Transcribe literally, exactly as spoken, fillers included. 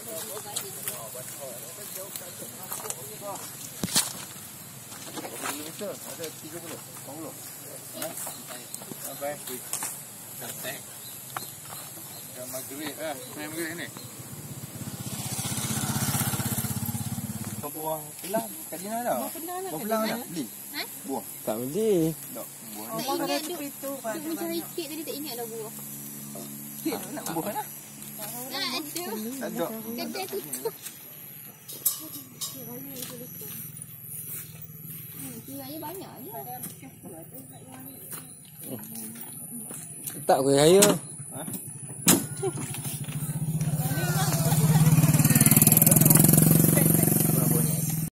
Ada tiga puluh, empat puluh. Apa eh? Cantik. Yang maghrib ah, main maghrib ni. Kau buah pelang, kat Dina ada? Buah pelang ada. Buah pelang ada? Beli? Ha? Buah? Tak beli. Tak. Buah. Tak ingat duk. Duk mencari kek tadi tak ingat dah buah. Kek nak buah mana? Tak ada. Tak ada. Kedai tutup. Kiranya banyak je. Tak kuih raya. Ha?